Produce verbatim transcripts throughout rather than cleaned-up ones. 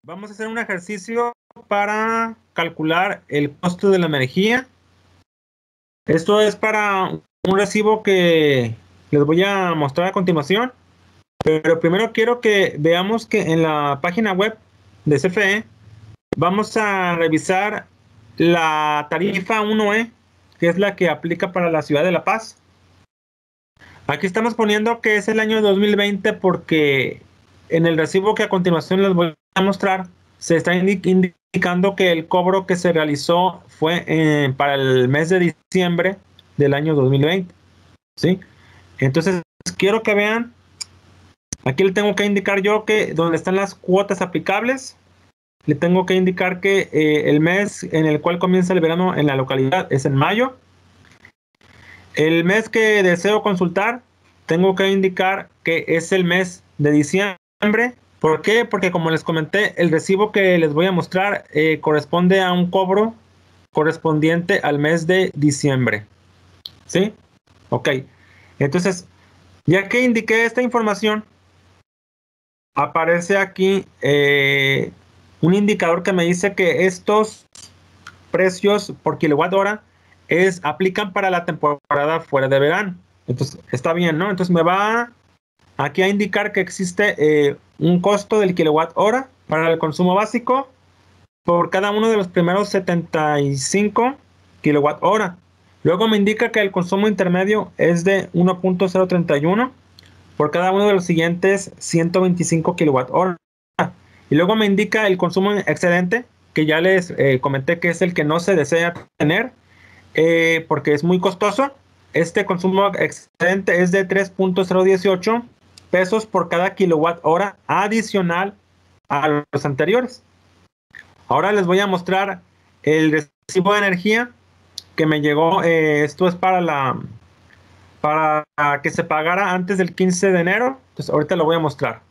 Vamos a hacer un ejercicio para calcular el costo de la energía. Esto es para un recibo que les voy a mostrar a continuación. Pero primero quiero que veamos que en la página web de C F E vamos a revisar la tarifa uno E, que es la que aplica para la ciudad de La Paz. Aquí estamos poniendo que es el año dos mil veinte porque en el recibo que a continuación les voy a mostrar se está indicando que el cobro que se realizó fue eh, para el mes de diciembre del año dos mil veinte. ¿Sí? Entonces quiero que vean, aquí le tengo que indicar yo que donde están las cuotas aplicables, le tengo que indicar que eh, el mes en el cual comienza el verano en la localidad es en mayo. El mes que deseo consultar, tengo que indicar que es el mes de diciembre. ¿Por qué? Porque como les comenté, el recibo que les voy a mostrar eh, corresponde a un cobro correspondiente al mes de diciembre. ¿Sí? Ok. Entonces, ya que indiqué esta información, aparece aquí eh, un indicador que me dice que estos precios por kilowatt hora es, aplican para la temporada fuera de verano. Entonces, está bien, ¿no? Entonces me va aquí a indicar que existe eh, un costo del kilowatt hora para el consumo básico por cada uno de los primeros setenta y cinco kilowatt hora. Luego me indica que el consumo intermedio es de uno punto cero treinta y uno por cada uno de los siguientes ciento veinticinco kilowatt hora. Y luego me indica el consumo excedente, que ya les eh, comenté que es el que no se desea tener, eh, porque es muy costoso. Este consumo excedente es de tres punto cero dieciocho pesos por cada kilowatt hora adicional a los anteriores. Ahora les voy a mostrar el recibo de energía que me llegó. Eh, esto es para la para que se pagara antes del quince de enero. Entonces ahorita lo voy a mostrar.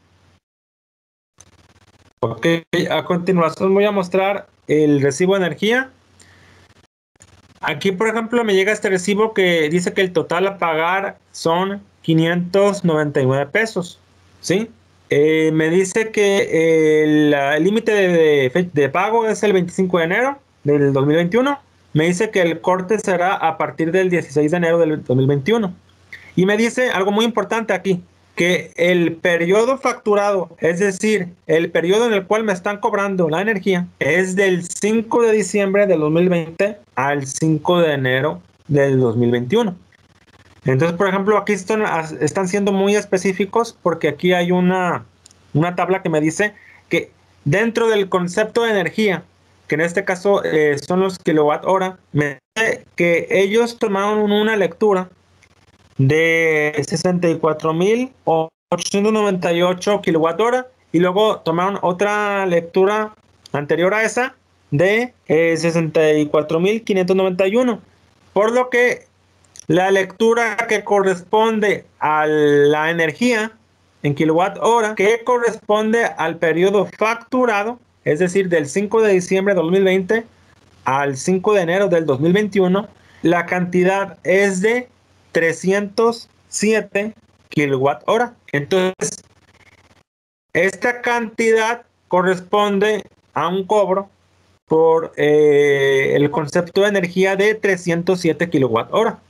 Ok, a continuación voy a mostrar el recibo de energía. Aquí, por ejemplo, me llega este recibo que dice que el total a pagar son quinientos noventa y nueve pesos. ¿Sí? Eh, me dice que el límite de, de, de pago es el veinticinco de enero del dos mil veintiuno. Me dice que el corte será a partir del dieciséis de enero del dos mil veintiuno. Y me dice algo muy importante aquí, que el periodo facturado, es decir, el periodo en el cual me están cobrando la energía, es del cinco de diciembre del dos mil veinte al cinco de enero del dos mil veintiuno. Entonces, por ejemplo, aquí están, están siendo muy específicos porque aquí hay una, una tabla que me dice que dentro del concepto de energía, que en este caso eh, son los kilowatt hora, me dice que ellos tomaron una lectura de sesenta y cuatro mil ochocientos noventa y ocho kilowatt hora y luego tomaron otra lectura anterior a esa de eh, sesenta y cuatro mil quinientos noventa y uno, por lo que la lectura que corresponde a la energía en kilowatt hora que corresponde al periodo facturado, es decir, del cinco de diciembre de dos mil veinte al cinco de enero del dos mil veintiuno, la cantidad es de trescientos siete kilowatt hora. Entonces, esta cantidad corresponde a un cobro por eh, el concepto de energía de trescientos siete kilowatt hora.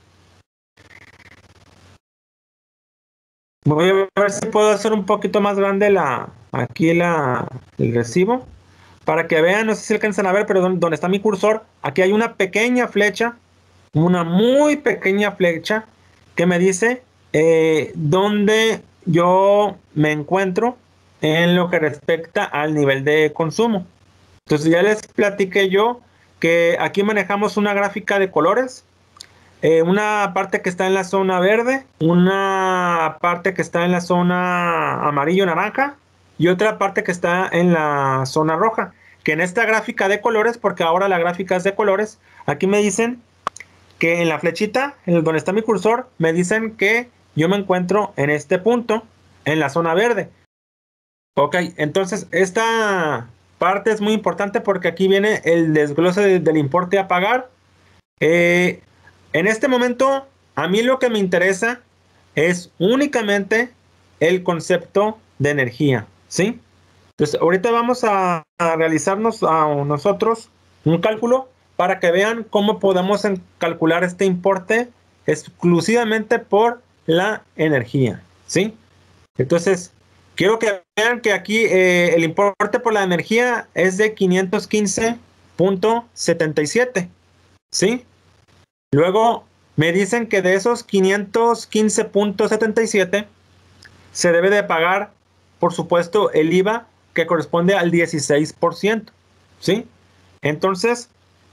Voy a ver si puedo hacer un poquito más grande la aquí la, el recibo para que vean, no sé si alcanzan a ver, pero donde, donde está mi cursor, aquí hay una pequeña flecha, una muy pequeña flecha que me dice eh, dónde yo me encuentro en lo que respecta al nivel de consumo. Entonces ya les platiqué yo que aquí manejamos una gráfica de colores, eh, una parte que está en la zona verde, una parte que está en la zona amarillo naranja y otra parte que está en la zona roja. Que en esta gráfica de colores, porque ahora la gráfica es de colores, aquí me dicen que en la flechita, en donde está mi cursor, me dicen que yo me encuentro en este punto, en la zona verde. Ok, entonces esta parte es muy importante porque aquí viene el desglose de, del importe a pagar. Eh, en este momento, a mí lo que me interesa es únicamente el concepto de energía, ¿sí? Entonces, ahorita vamos a, a realizarnos a nosotros un cálculo para que vean cómo podemos en- calcular este importe exclusivamente por la energía, ¿sí? Entonces, quiero que vean que aquí eh, el importe por la energía es de quinientos quince punto setenta y siete, ¿sí? Luego me dicen que de esos quinientos quince punto setenta y siete se debe de pagar, por supuesto, el I V A que corresponde al dieciséis por ciento, ¿sí? Entonces,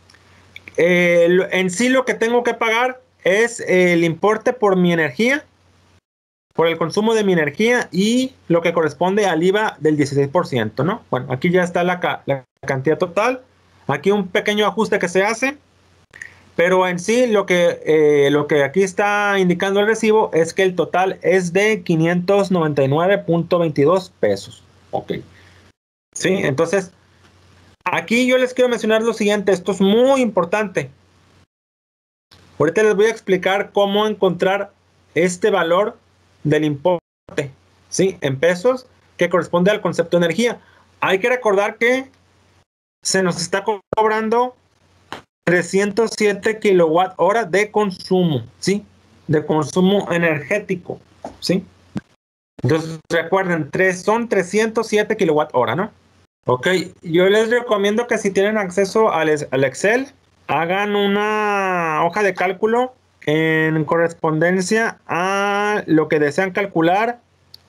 eh, lo- en sí lo que tengo que pagar es el importe por mi energía, por el consumo de mi energía y lo que corresponde al I V A del dieciséis por ciento, ¿no? Bueno, aquí ya está la, ca- la cantidad total. Aquí un pequeño ajuste que se hace, pero en sí lo que, eh, lo que aquí está indicando el recibo es que el total es de quinientos noventa y nueve punto veintidós pesos. Ok. Sí, entonces aquí yo les quiero mencionar lo siguiente, esto es muy importante. Ahorita les voy a explicar cómo encontrar este valor del importe, ¿sí? En pesos que corresponde al concepto de energía. Hay que recordar que se nos está cobrando trescientos siete kilowatt hora de consumo, ¿sí? De consumo energético, ¿sí? Entonces recuerden, tres, son trescientos siete kilowatt hora, ¿no? Ok, yo les recomiendo que si tienen acceso al, es- al Excel, hagan una hoja de cálculo en correspondencia a lo que desean calcular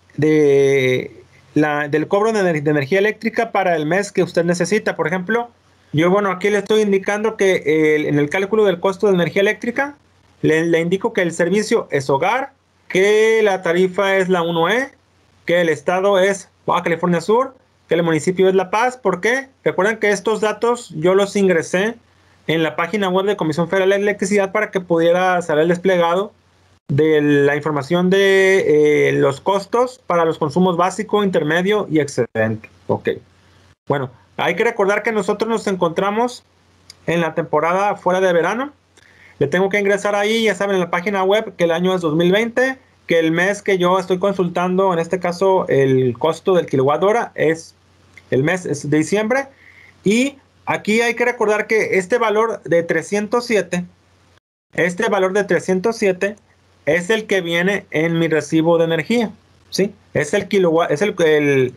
de la, del cobro de, ener- de energía eléctrica para el mes que usted necesita. Por ejemplo, yo, bueno, aquí le estoy indicando que el- en el cálculo del costo de energía eléctrica, le, le indico que el servicio es hogar, que la tarifa es la uno E, que el estado es Baja California Sur, que el municipio es La Paz. ¿Por qué? Recuerden que estos datos yo los ingresé en la página web de Comisión Federal de Electricidad para que pudiera salir desplegado de la información de eh, los costos para los consumos básico, intermedio y excedente. Ok. Bueno, hay que recordar que nosotros nos encontramos en la temporada fuera de verano. Le tengo que ingresar ahí, ya saben, en la página web que el año es dos mil veinte, que el mes que yo estoy consultando, en este caso el costo del kilowatt hora es el mes es de diciembre. Y aquí hay que recordar que este valor de trescientos siete, este valor de trescientos siete es el que viene en mi recibo de energía, ¿sí? Es el kilowatt, es el, el-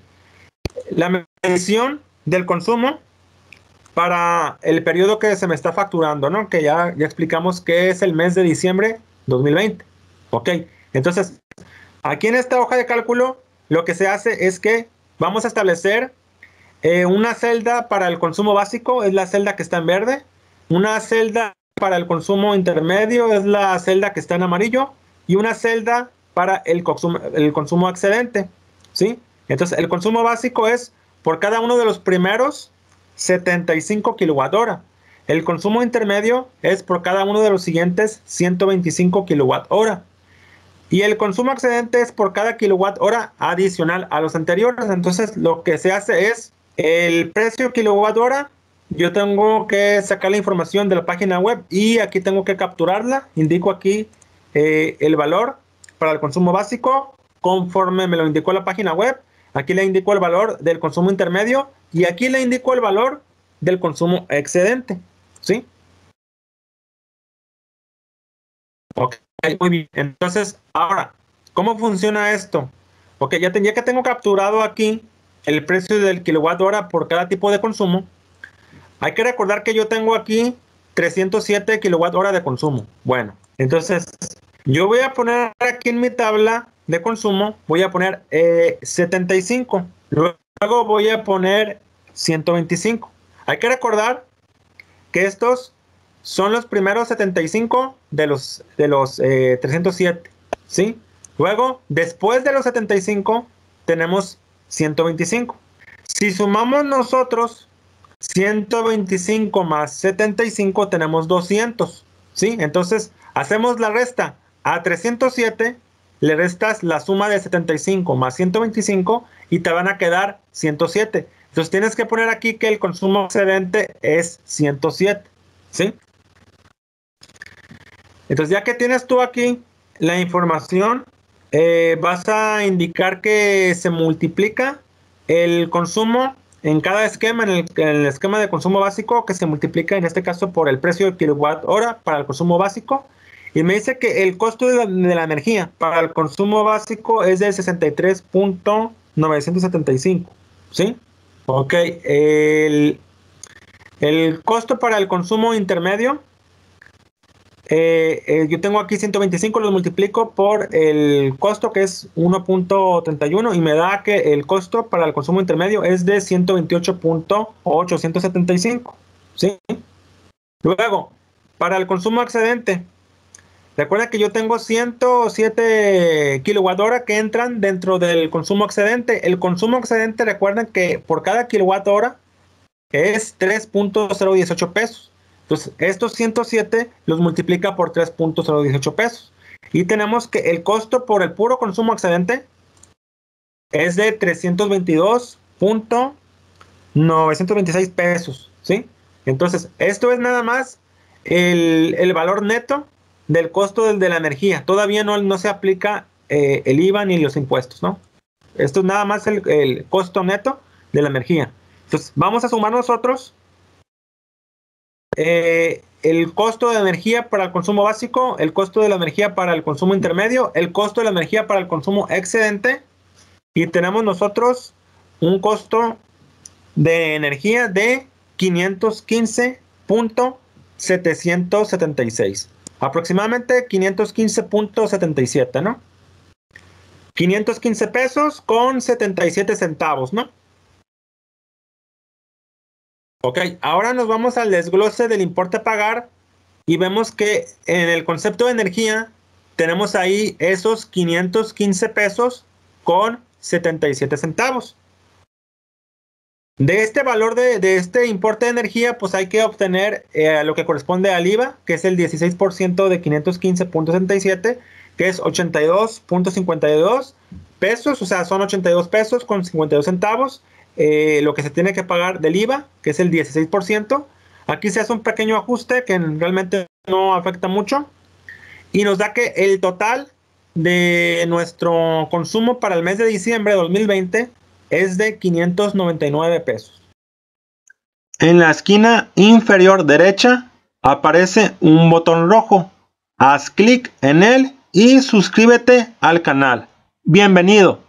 la medición del consumo para el periodo que se me está facturando, ¿no? Que ya, ya explicamos que es el mes de diciembre dos mil veinte. Ok, entonces aquí en esta hoja de cálculo lo que se hace es que vamos a establecer eh, una celda para el consumo básico, es la celda que está en verde. Una celda para el consumo intermedio es la celda que está en amarillo. Y una celda para el consumo, el consumo excedente, ¿sí? Entonces, el consumo básico es por cada uno de los primeros setenta y cinco kilowatt hora. El consumo intermedio es por cada uno de los siguientes ciento veinticinco kilowatt hora. Y el consumo excedente es por cada kilowatt hora adicional a los anteriores. Entonces, lo que se hace es el precio kilowatt hora. Yo tengo que sacar la información de la página web y aquí tengo que capturarla. Indico aquí eh, el valor para el consumo básico conforme me lo indicó la página web. Aquí le indico el valor del consumo intermedio y aquí le indico el valor del consumo excedente. ¿Sí? Ok, muy bien. Entonces, ahora, ¿cómo funciona esto? Ok, ya, ten- ya que tengo capturado aquí el precio del kilowatt hora por cada tipo de consumo, hay que recordar que yo tengo aquí trescientos siete kilowatt hora de consumo. Bueno, entonces yo voy a poner aquí en mi tabla de consumo, voy a poner eh, setenta y cinco. Luego voy a poner ciento veinticinco. Hay que recordar que estos son los primeros setenta y cinco de los, de los eh, trescientos siete, ¿sí? Luego, después de los setenta y cinco, tenemos ciento veinticinco. Si sumamos nosotros ciento veinticinco más setenta y cinco, tenemos doscientos, ¿sí? Entonces, hacemos la resta. A trescientos siete le restas la suma de setenta y cinco más ciento veinticinco y te van a quedar ciento siete. Entonces, tienes que poner aquí que el consumo excedente es ciento siete. ¿Sí? Entonces, ya que tienes tú aquí la información, eh, vas a indicar que se multiplica el consumo en cada esquema, en el, en el esquema de consumo básico, que se multiplica en este caso por el precio de kilowatt hora para el consumo básico. Y me dice que el costo de la, de la energía para el consumo básico es de sesenta y tres punto novecientos setenta y cinco. ¿Sí? Ok. El, el costo para el consumo intermedio, eh, eh, yo tengo aquí ciento veinticinco, lo multiplico por el costo, que es uno punto treinta y uno, y me da que el costo para el consumo intermedio es de ciento veintiocho punto ochocientos setenta y cinco. ¿Sí? Luego, para el consumo excedente, recuerda que yo tengo ciento siete kilowatt hora que entran dentro del consumo excedente. El consumo excedente, recuerden que por cada kilowatt hora es tres punto cero dieciocho pesos. Entonces, estos ciento siete los multiplica por tres punto cero dieciocho pesos. Y tenemos que el costo por el puro consumo excedente es de trescientos veintidós punto novecientos veintiséis pesos. ¿Sí? Entonces, esto es nada más el, el valor neto del costo del, de la energía. Todavía no, no se aplica eh, el I V A ni los impuestos, ¿no? Esto es nada más el, el costo neto de la energía. Entonces, vamos a sumar nosotros eh, el costo de energía para el consumo básico, el costo de la energía para el consumo intermedio, el costo de la energía para el consumo excedente, y tenemos nosotros un costo de energía de quinientos quince punto setecientos setenta y seis. Aproximadamente quinientos quince punto setenta y siete, ¿no? quinientos quince pesos con setenta y siete centavos, ¿no? Ok, ahora nos vamos al desglose del importe a pagar y vemos que en el concepto de energía tenemos ahí esos quinientos quince pesos con setenta y siete centavos. De este valor de, de este importe de energía, pues hay que obtener eh, lo que corresponde al I V A, que es el dieciséis por ciento de quinientos quince punto setenta y siete, que es ochenta y dos punto cincuenta y dos pesos, o sea, son ochenta y dos pesos con cincuenta y dos centavos. Eh, lo que se tiene que pagar del I V A, que es el dieciséis por ciento. Aquí se hace un pequeño ajuste que realmente no afecta mucho. Y nos da que el total de nuestro consumo para el mes de diciembre de dos mil veinte es de quinientos noventa y nueve pesos. En la esquina inferior derecha aparece un botón rojo. Haz clic en él y suscríbete al canal. Bienvenido.